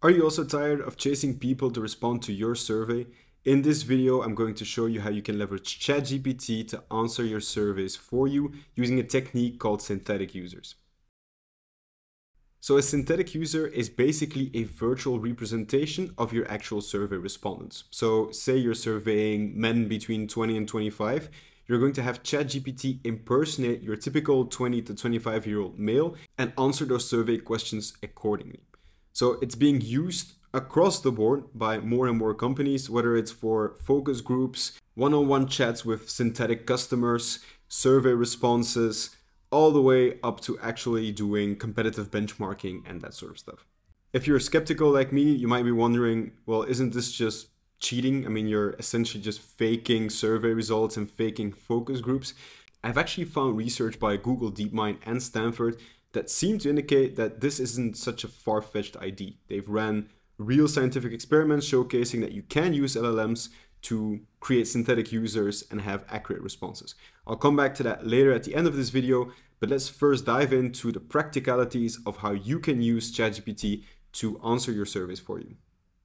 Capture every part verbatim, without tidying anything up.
Are you also tired of chasing people to respond to your survey? In this video, I'm going to show you how you can leverage ChatGPT to answer your surveys for you using a technique called synthetic users. So a synthetic user is basically a virtual representation of your actual survey respondents. So say you're surveying men between twenty and twenty-five, you're going to have ChatGPT impersonate your typical twenty to twenty-five year old male and answer those survey questions accordingly. So it's being used across the board by more and more companies, whether it's for focus groups, one-on-one chats with synthetic customers, survey responses, all the way up to actually doing competitive benchmarking and that sort of stuff. If you're skeptical like me, you might be wondering, well, isn't this just cheating? I mean, you're essentially just faking survey results and faking focus groups. I've actually found research by Google DeepMind and Stanford that seem to indicate that this isn't such a far-fetched idea. They've ran real scientific experiments showcasing that you can use L L Ms to create synthetic users and have accurate responses. I'll come back to that later at the end of this video, but let's first dive into the practicalities of how you can use ChatGPT to answer your surveys for you.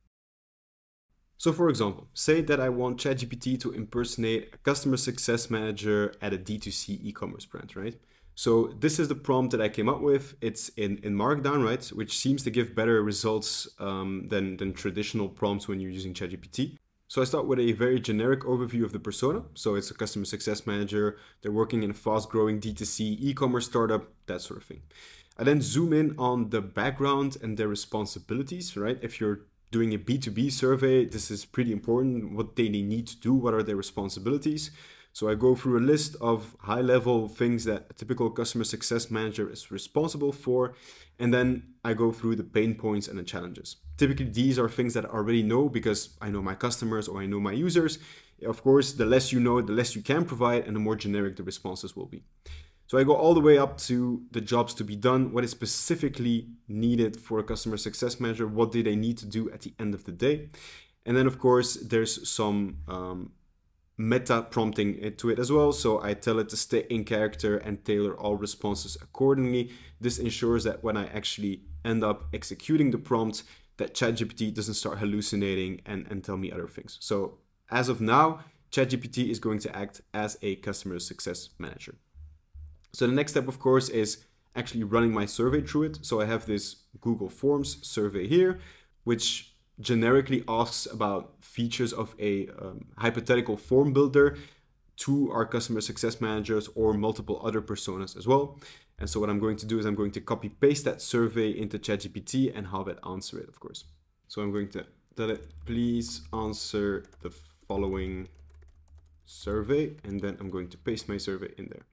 So for example, say that I want ChatGPT to impersonate a customer success manager at a D two C e-commerce brand, right? So this is the prompt that I came up with. It's in, in Markdown, right? Which seems to give better results um, than, than traditional prompts when you're using ChatGPT. So I start with a very generic overview of the persona. So it's a customer success manager. They're working in a fast growing D two C e-commerce startup, that sort of thing. I then zoom in on the background and their responsibilities, right? If you're doing a B two B survey, this is pretty important. What they need to do, what are their responsibilities? So I go through a list of high-level things that a typical customer success manager is responsible for, and then I go through the pain points and the challenges. Typically, these are things that I already know because I know my customers or I know my users. Of course, the less you know, the less you can provide, and the more generic the responses will be. So I go all the way up to the jobs to be done, what is specifically needed for a customer success manager, what do they need to do at the end of the day. And then, of course, there's some um, meta prompting to it as well. So I tell it to stay in character and tailor all responses accordingly. This ensures that when I actually end up executing the prompt, that ChatGPT doesn't start hallucinating and, and tell me other things. So as of now, ChatGPT is going to act as a customer success manager. So the next step, of course, is actually running my survey through it. So I have this Google Forms survey here, which generically asks about features of a um, hypothetical form builder to our customer success managers or multiple other personas as well. And so what I'm going to do is I'm going to copy paste that survey into ChatGPT and have it answer it, of course. So I'm going to tell it, please answer the following survey, and then I'm going to paste my survey in there.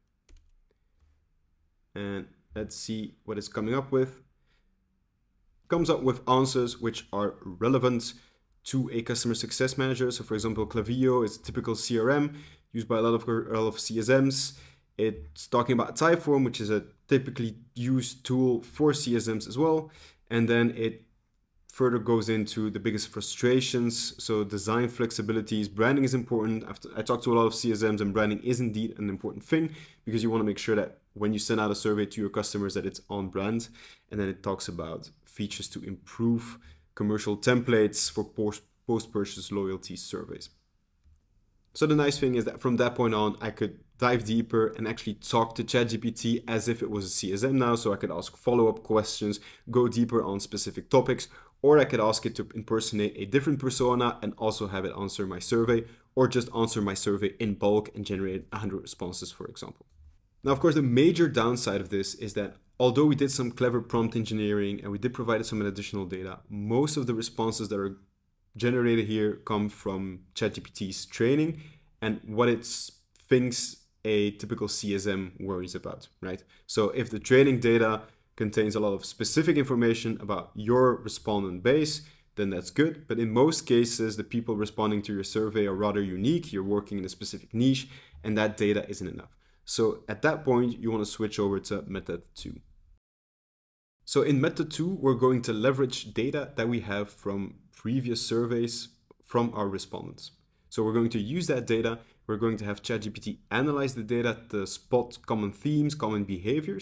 And let's see what it's coming up with. Comes up with answers which are relevant to a customer success manager. So for example, Klaviyo is a typical C R M used by a lot of, a lot of C S Ms. It's talking about Typeform, which is a typically used tool for C S Ms as well. And then it further goes into the biggest frustrations. So design flexibilities, branding is important. After I talked to a lot of C S Ms, and branding is indeed an important thing because you want to make sure that when you send out a survey to your customers that it's on brand. And then it talks about features to improve commercial templates for post-purchase loyalty surveys. So the nice thing is that from that point on, I could dive deeper and actually talk to ChatGPT as if it was a C S M now. So I could ask follow-up questions, go deeper on specific topics, or I could ask it to impersonate a different persona and also have it answer my survey, or just answer my survey in bulk and generate one hundred responses, for example. Now, of course, the major downside of this is that although we did some clever prompt engineering and we did provide some additional data, most of the responses that are generated here come from ChatGPT's training and what it thinks a typical C S M worries about, right? So if the training data contains a lot of specific information about your respondent base, then that's good. But in most cases, the people responding to your survey are rather unique. You're working in a specific niche, and that data isn't enough. So at that point, you want to switch over to method two. So in method two, we're going to leverage data that we have from previous surveys from our respondents. So we're going to use that data. We're going to have ChatGPT analyze the data to spot common themes, common behaviors.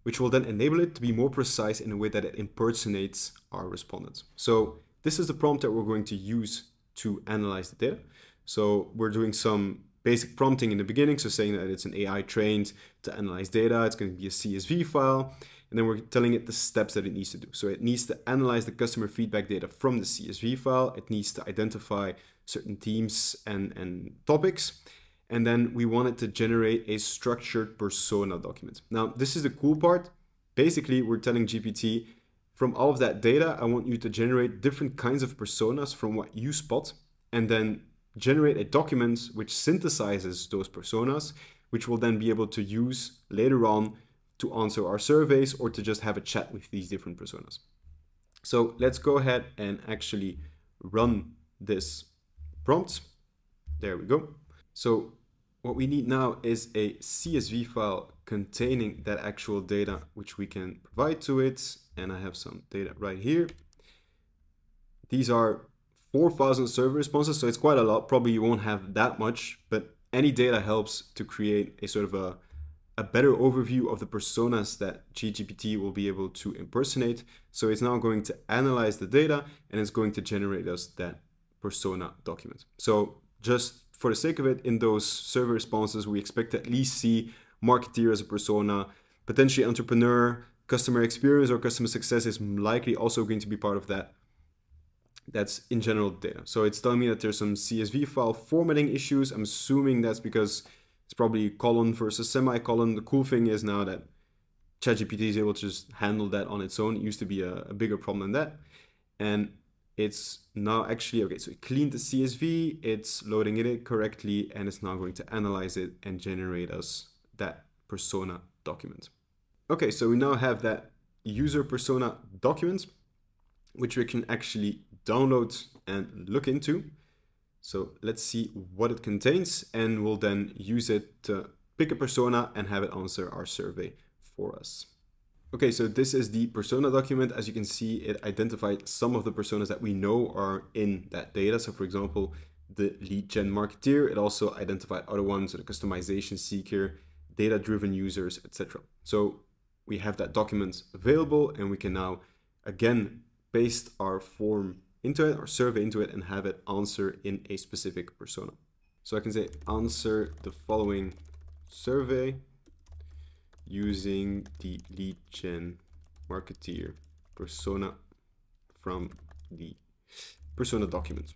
which will then enable it to be more precise in a way that it impersonates our respondents. So this is the prompt that we're going to use to analyze the data. So we're doing some basic prompting in the beginning, so saying that it's an A I trained to analyze data, it's going to be a C S V file, and then we're telling it the steps that it needs to do. So it needs to analyze the customer feedback data from the C S V file, it needs to identify certain themes and, and topics, and then we want it to generate a structured persona document. Now, this is the cool part. Basically, we're telling G P T, from all of that data, I want you to generate different kinds of personas from what you spot, and then generate a document which synthesizes those personas, which we'll then be able to use later on to answer our surveys or to just have a chat with these different personas. So let's go ahead and actually run this prompt. There we go. So what we need now is a C S V file containing that actual data which we can provide to it. And I have some data right here. These are four thousand survey responses, so it's quite a lot. Probably you won't have that much, but any data helps to create a sort of a, a better overview of the personas that G P T will be able to impersonate. So it's now going to analyze the data and it's going to generate us that persona document. So just for the sake of it, in those survey responses, we expect to at least see marketeer as a persona, potentially entrepreneur, customer experience or customer success is likely also going to be part of that. That's in general data. So it's telling me that there's some C S V file formatting issues. I'm assuming that's because it's probably colon versus semicolon. The cool thing is now that ChatGPT is able to just handle that on its own. It used to be a, a bigger problem than that. And it's now actually, okay, so it cleaned the C S V, it's loading it in correctly, and it's now going to analyze it and generate us that persona document. Okay, so we now have that user persona document, which we can actually download and look into. So let's see what it contains, and we'll then use it to pick a persona and have it answer our survey for us. Okay, so this is the persona document. As you can see, it identified some of the personas that we know are in that data. So for example, the lead gen marketeer. It also identified other ones, so the customization seeker, data-driven users, et cetera. So we have that document available, and we can now, again, paste our form into it, our survey into it, and have it answer in a specific persona. So I can say, answer the following survey using the lead gen marketeer persona from the persona document.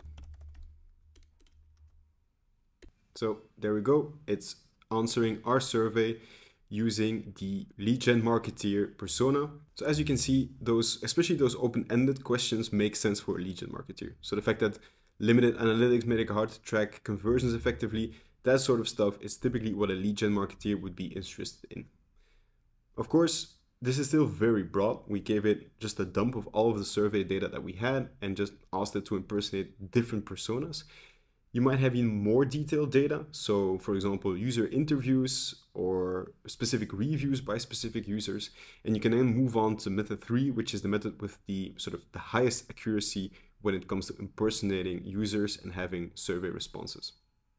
So there we go. It's answering our survey using the lead gen marketeer persona. So as you can see, those, especially those open-ended questions, make sense for a lead gen marketeer. So the fact that limited analytics make it hard to track conversions effectively, that sort of stuff is typically what a lead gen marketeer would be interested in. Of course, this is still very broad. We gave it just a dump of all of the survey data that we had and just asked it to impersonate different personas. You might have even more detailed data. So for example, user interviews or specific reviews by specific users. And you can then move on to method three, which is the method with the sort of the highest accuracy when it comes to impersonating users and having survey responses.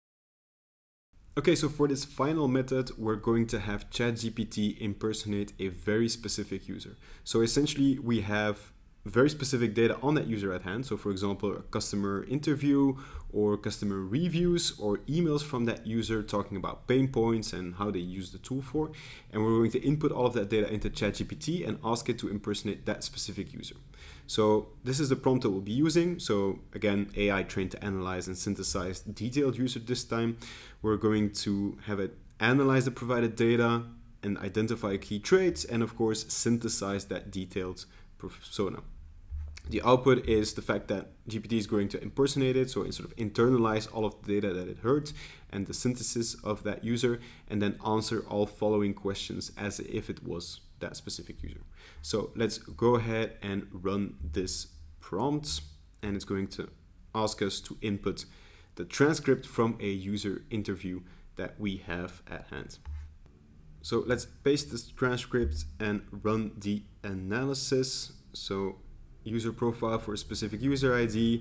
Okay, so for this final method, we're going to have ChatGPT impersonate a very specific user. So essentially, we have very specific data on that user at hand. So for example, a customer interview or customer reviews or emails from that user talking about pain points and how they use the tool for. And we're going to input all of that data into ChatGPT and ask it to impersonate that specific user. So this is the prompt that we'll be using. So again, A I trained to analyze and synthesize detailed user this time. We're going to have it analyze the provided data and identify key traits and of course synthesize that detailed persona. The output is the fact that G P T is going to impersonate it, so it sort of internalize all of the data that it heard and the synthesis of that user, and then answer all following questions as if it was that specific user. So let's go ahead and run this prompt, and it's going to ask us to input the transcript from a user interview that we have at hand. So let's paste this transcript and run the analysis. So user profile for a specific user I D.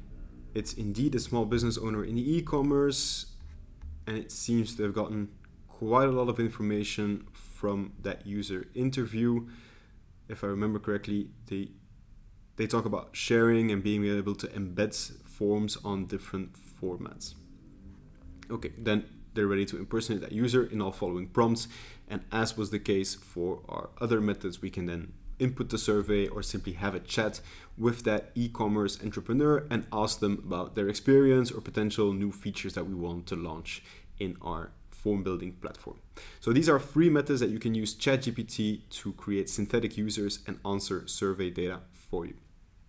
It's indeed a small business owner in e-commerce, and it seems to have gotten quite a lot of information from that user interview. If I remember correctly, they they talk about sharing and being able to embed forms on different formats. Okay, then they're ready to impersonate that user in all following prompts. And as was the case for our other methods, we can then input the survey or simply have a chat with that e-commerce entrepreneur and ask them about their experience or potential new features that we want to launch in our form building platform. So these are three methods that you can use ChatGPT to create synthetic users and answer survey data for you.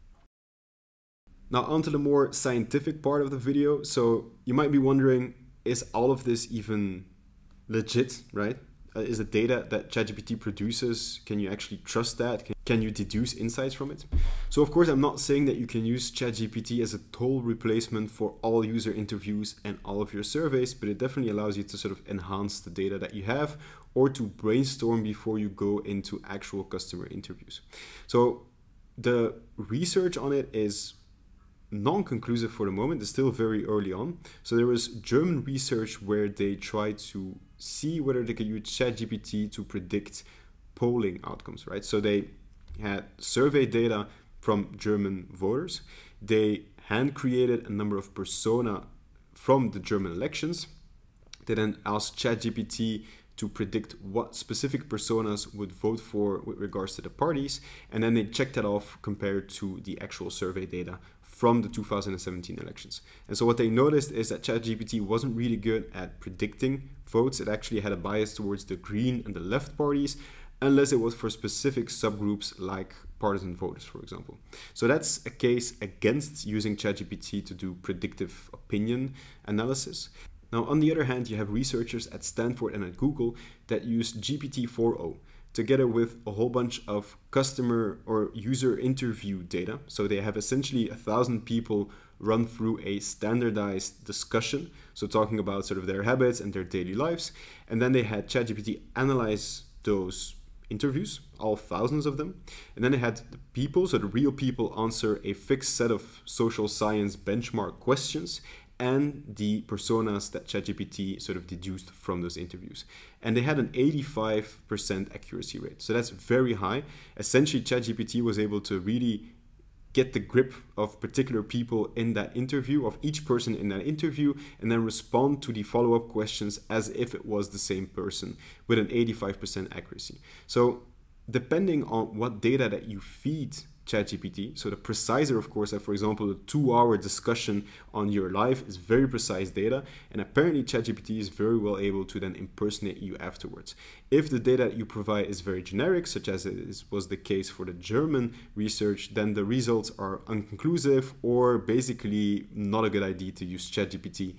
Now onto the more scientific part of the video. So you might be wondering, is all of this even legit, right? Uh, is the data that ChatGPT produces, can you actually trust that? Can, can you deduce insights from it? So of course, I'm not saying that you can use ChatGPT as a total replacement for all user interviews and all of your surveys, but it definitely allows you to sort of enhance the data that you have or to brainstorm before you go into actual customer interviews. So the research on it is non-conclusive for the moment. It's still very early on. So there was German research where they tried to see whether they could use ChatGPT to predict polling outcomes, right? So they had survey data from German voters. They hand created a number of persona from the German elections. They then asked ChatGPT to predict what specific personas would vote for with regards to the parties. And then they checked that off compared to the actual survey data from the two thousand seventeen elections. And so what they noticed is that ChatGPT wasn't really good at predicting votes. It actually had a bias towards the green and the left parties, unless it was for specific subgroups like partisan voters, for example. So that's a case against using ChatGPT to do predictive opinion analysis. Now, on the other hand, you have researchers at Stanford and at Google that use G P T four o together with a whole bunch of customer or user interview data. So they have essentially a thousand people run through a standardized discussion. So talking about sort of their habits and their daily lives. And then they had ChatGPT analyze those interviews, all thousands of them. And then they had the people, so the real people, answer a fixed set of social science benchmark questions and the personas that ChatGPT sort of deduced from those interviews. And they had an eighty-five percent accuracy rate. So that's very high. Essentially, ChatGPT was able to really get the grip of particular people in that interview, of each person in that interview, and then respond to the follow-up questions as if it was the same person with an eighty-five percent accuracy. So depending on what data that you feed ChatGPT, so the preciser, of course, that for example, a two-hour discussion on your life is very precise data, and apparently ChatGPT is very well able to then impersonate you afterwards. If the data that you provide is very generic, such as it was the case for the German research, then the results are unconclusive or basically not a good idea to use ChatGPT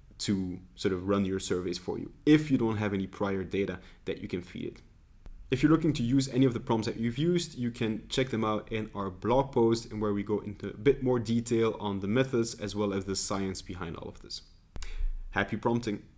to sort of run your surveys for you if you don't have any prior data that you can feed it. If you're looking to use any of the prompts that you've used, you can check them out in our blog post, and where we go into a bit more detail on the methods as well as the science behind all of this. Happy prompting!